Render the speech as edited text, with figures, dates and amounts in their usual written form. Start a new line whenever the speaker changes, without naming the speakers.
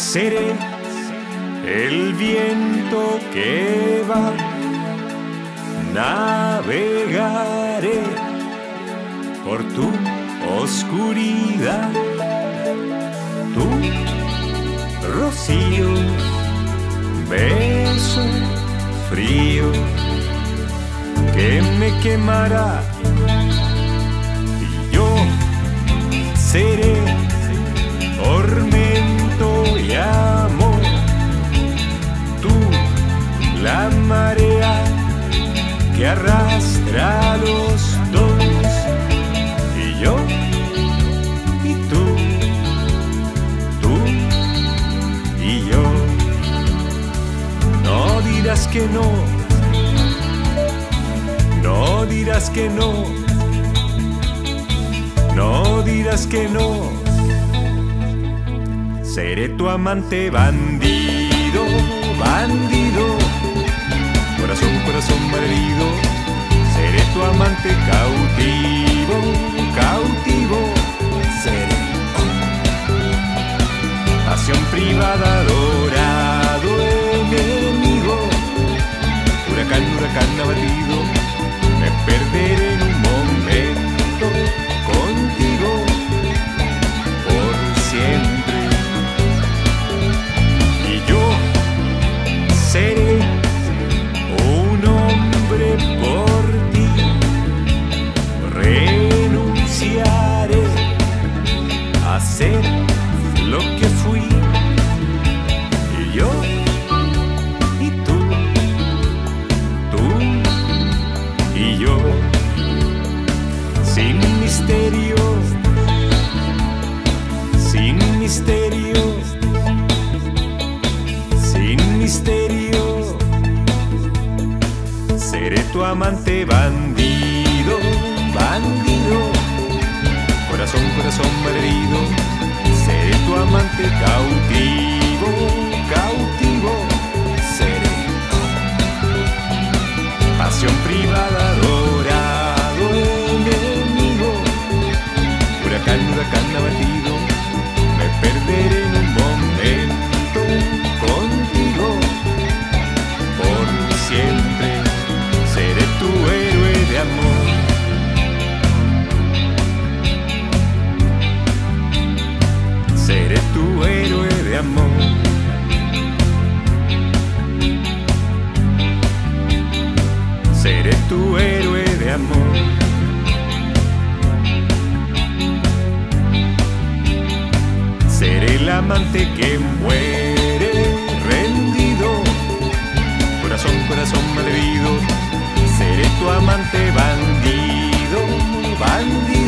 Seré el viento que va, navegaré por tu oscuridad, tu rocío, beso frío que me quemará, y yo seré tormento y amor, tú la marea que arrastra a los dos, y yo y tú y yo. No dirás que no, no dirás que no, no dirás que no. Seré tu amante bandido, bandido, corazón, corazón malherido. Seré tu amante cautivo, cautivo. Seré pasión privada, adorado enemigo. Huracán, huracán abatido, me perderé en un momento contigo por siempre. Seré un hombre por ti, renunciaré a ser lo que fui, y yo y tú y yo, sin misterio, sin misterio, sin misterio. Seré tu amante bandido, bandido, corazón, corazón malherido. Seré tu amante cautivo, cautivo. Seré pasión privada, adorado enemigo. Huracán, huracán abatido, me perderé en un momento contigo por siempre. Seré tu héroe de amor. Seré tu héroe de amor. Seré tu héroe de amor. Seré el amante que muere rendido, corazón, corazón malherido. Seré tu amante bandido, bandido.